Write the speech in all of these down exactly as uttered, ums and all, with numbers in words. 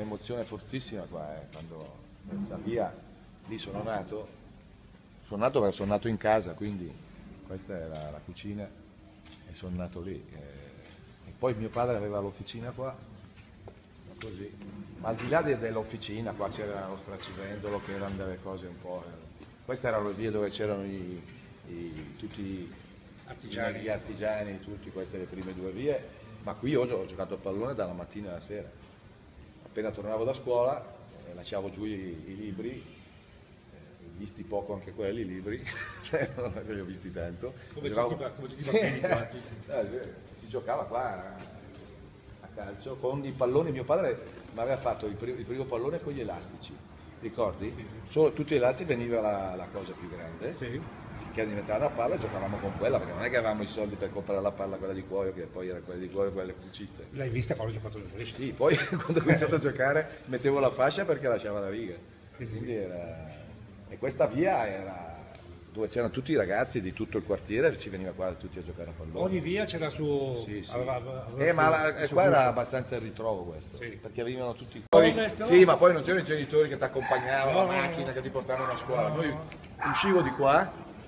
un'emozione fortissima qua, eh, quando da via, lì sono nato, sono nato perché sono nato in casa, quindi questa era la cucina e sono nato lì. Eh, e poi mio padre aveva l'officina qua, così. Ma al di là de- dell'officina, qua c'era lo stracivendolo, che erano delle cose un po'. eh, Queste erano le vie dove c'erano i, i- tutti Artigiani. gli artigiani, tutti, queste le prime due vie. Ma qui ho, gio- ho giocato a pallone dalla mattina alla sera. Appena tornavo da scuola, eh, lasciavo giù i, i libri, eh, visti poco anche quelli, i libri, non li ho visti tanto. Come Giocavo- tutti, come tutti i bambini qua, tutti. Eh, sì, si giocava qua a calcio con i palloni. Mio padre mi aveva fatto il, pri- il primo pallone con gli elastici, ricordi? Solo tutti gli elastici veniva la, la cosa più grande, Sì. che diventava una palla e giocavamo con quella, perché non è che avevamo i soldi per comprare la palla, quella di cuoio, che poi era quella di cuoio, quelle cucite. L'hai vista quando ho giocato nel Brescia? Sì, poi quando ho iniziato a giocare mettevo la fascia perché lasciava la riga. Quindi era... E questa via era dove c'erano tutti i ragazzi di tutto il quartiere, si veniva qua tutti a giocare a pallone. Ogni via c'era il suo... Sì, sì. aveva- aveva Eh, ma il la- suo- eh, il suo qua era gusto. abbastanza il ritrovo questo, Sì. perché venivano tutti Come- Sì, ma poi non c'erano i genitori che ti accompagnavano, No, la no, macchina no. che ti portavano a scuola. Noi uscivo di qua,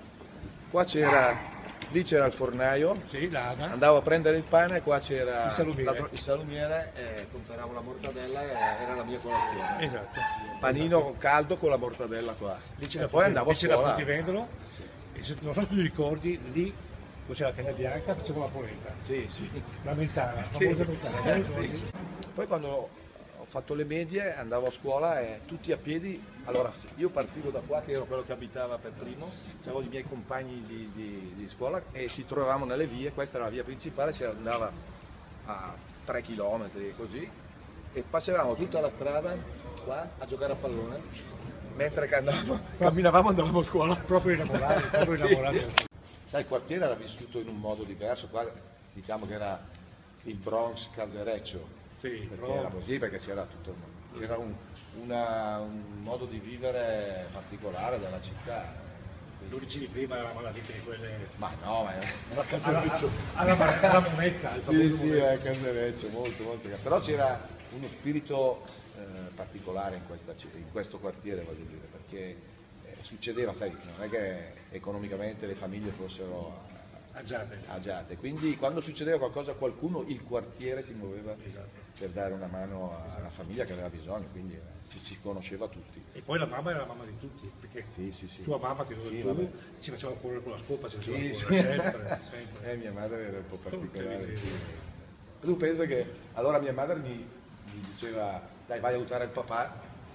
qua c'era, lì c'era il fornaio, Sì, l'Ada. andavo a prendere il pane, qua c'era Il salumiere. la- il salumiere e compravo la mortadella e era la mia colazione. Esatto. Panino caldo con la mortadella qua. Lì E c'era poi andavo a lì c'era scuola. fruttivendolo, e se, non so se tu ti ricordi, lì dove c'era la tenda bianca facevo la polenta. Sì, sì. La mentana, la Sì, famosa mentana. eh, sì. Poi quando ho fatto le medie andavo a scuola e tutti a piedi, allora sì, io partivo da qua che ero quello che abitava per primo, avevo i miei compagni di, di- di scuola e ci trovavamo nelle vie, questa era la via principale, si andava a tre chilometri così e passavamo tutta la strada qua a giocare a pallone, mentre che andavamo, camminavamo andavamo a scuola. Proprio innamorati, proprio Sì. innamorati. Sai, il quartiere era vissuto in un modo diverso, qua diciamo che era il Bronx casereccio, Sì, perché però- era così, perché c'era tutto, c'era un, una- un modo di vivere particolare della città. dodici di prima era la vita di quelle... Ma no, ma era una Alla, casereccio. alla, alla, alla monezza, al Sì, famoso sì, monezza. era casereccio, molto, molto. Però c'era uno spirito eh, particolare in, questa città, in questo quartiere, voglio dire, perché eh, succedeva, sai, non è che economicamente le famiglie fossero Agiate. agiate, quindi quando succedeva qualcosa a qualcuno il quartiere si muoveva Esatto. per dare una mano alla famiglia che aveva bisogno, quindi eh, ci si conosceva tutti. E poi la mamma era la mamma di tutti, perché Sì, sì, sì. tua mamma ti Sì, tu, vabbè. ci faceva correre con la scopa, ci faceva Sì, correre sì. sempre, sempre. Eh, mia madre era un po' particolare. Porca Sì. miseria. Tu pensa che allora mia madre mi, mi diceva dai vai a aiutare il papà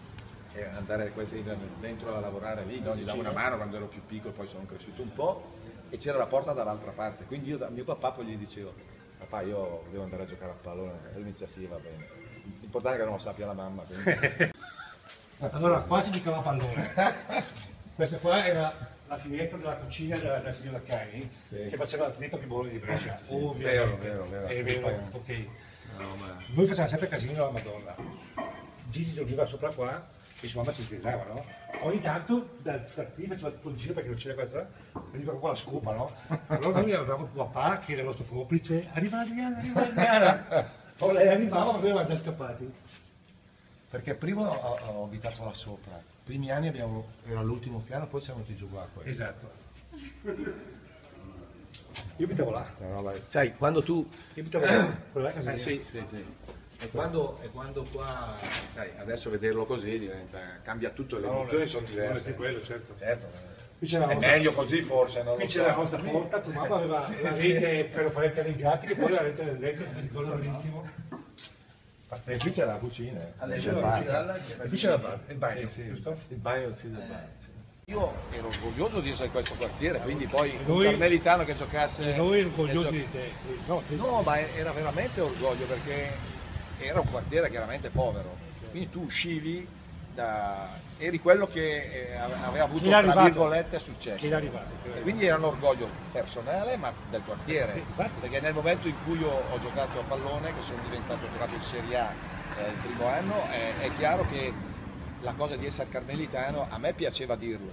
e andare questi dentro a lavorare lì, no? Gli davo una mano quando ero più piccolo, poi sono cresciuto un po' e c'era la porta dall'altra parte, quindi io da mio papà poi gli dicevo papà io devo andare a giocare a pallone e lui mi diceva sì va bene, l'importante è che non lo sappia la mamma. Quindi... Allora, qua si giocava a pallone. Questa qua era la finestra della cucina della, della signora Cani, Sì. che faceva l'atleta più buono di Brescia. Sì, Ovviamente. vero, vero, vero. È vero, Poi- ok. No, ma... Noi facevamo sempre casino della Madonna. Gigi dormiva sopra qua e sua mamma ci sgrisava, no? Ogni tanto da, da qui faceva tutto il giro perché non c'era questa, veniva qua la scopa, no? Allora noi avevamo papà che era il nostro complice, arriva Adriana, arriva Adriana. O lei arrivava ma noi eravamo già scappati. Perché prima ho, ho abitato là sopra, i primi anni abbiamo, era l'ultimo piano, poi siamo venuti giù qua. Questo. Esatto. Io abitavo là. No, no, sai, quando tu... Io abitavo là, quella là è casa Eh, mia. sì, sì, sì. E quando, e quando qua, sai, adesso vederlo così diventa, cambia tutto, le No, emozioni no, sono non è diverse. che quello, certo. Certo, Qui c'era la è nostra, meglio così forse, non qui lo c'era la so. nostra porta, tua mamma aveva Sì, la sì. rete per lo fare i gatti, che poi la rete del letto, mi ricordo benissimo. E qui c'è la cucina, eh. Alle c'è il bagno. E qui c'era il bagno, il bagno, Sì, sì, giusto? il bagno sì, del bagno. sì. Io ero orgoglioso di essere in questo quartiere, quindi poi un Noi- carmelitano che giocasse... E noi che orgogliosi gio- di te. No, te- No, ma era veramente orgoglio perché era un quartiere chiaramente povero, quindi tu uscivi da... eri quello che eh, aveva avuto Chi era tra arrivato? virgolette successo. Chi era arrivato? Chi era E arrivato? quindi era un orgoglio personale ma del quartiere, Sì, infatti. perché nel momento in cui io ho giocato a pallone, che sono diventato ho giocato in Serie A eh, il primo anno, è, è chiaro che la cosa di essere carmelitano a me piaceva dirlo,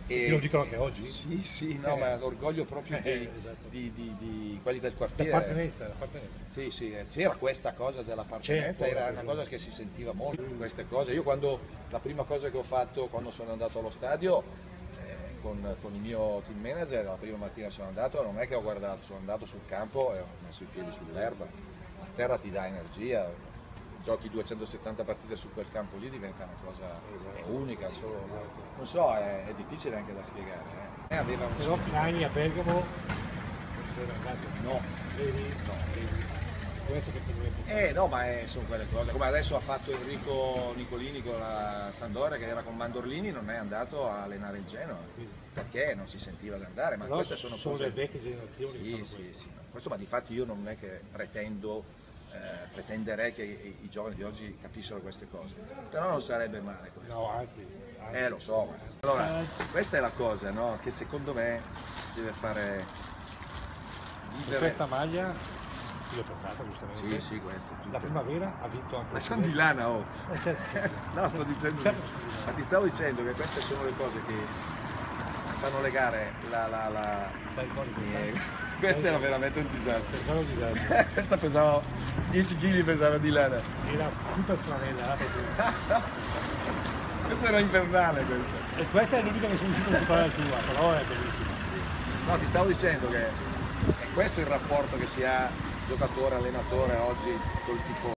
E lo dicono anche oggi? Sì, sì, no, ma l'orgoglio proprio di, Eh, esatto. di, di, di quelli del quartiere. L'appartenenza, l'appartenenza. Sì, sì, eh, c'era questa cosa dell'appartenenza, C'era, era una cosa che si sentiva molto, queste cose. Io quando, la prima cosa che ho fatto quando sono andato allo stadio, eh, con, con il mio team manager, la prima mattina sono andato, non è che ho guardato, sono andato sul campo e ho messo i piedi sull'erba. La terra ti dà energia, giochi duecentosettanta partite su quel campo lì, diventa una cosa unica, solo, non so, è, è difficile anche da spiegare. Eh. Aveva un Però Crani a Bergamo non si era andato. No, Vedi? No, vedi. Questo che potrebbe. eh no, ma è, sono quelle cose, come adesso ha fatto Enrico Nicolini con la Sampdoria che era con Mandorlini, non è andato a allenare il Genoa, perché non si sentiva di andare, ma Però queste sono sono cose... le vecchie generazioni che Sì, fanno sì, questo. sì, no. Questo, ma di fatti io non è che pretendo, eh, pretenderei che i, i giovani di oggi capissero queste cose, però non sarebbe male questo. No, anzi. anzi. Eh lo so, ma... allora questa è la cosa, no? Che secondo me deve fare vivere... Questa maglia l'ho portata giustamente. Sì, sì, questa. La tutte. primavera ha vinto anche. Ma sono di lana, oh! Eh, certo. No, sto dicendo, Certo. ma ti stavo dicendo che queste sono le cose che fanno legare la... la, la... Dai, poi, Eh, dai. questo era veramente un disastro. Sono disastro. Questa pesava dieci chili, pesava di lana. Era super flanella, era proprio. Questa era invernale questa. E questa è l'unica che sono riuscito a recuperare tua, però è bellissima. No, ti stavo dicendo che è questo il rapporto che si ha giocatore-allenatore oggi col tifoso.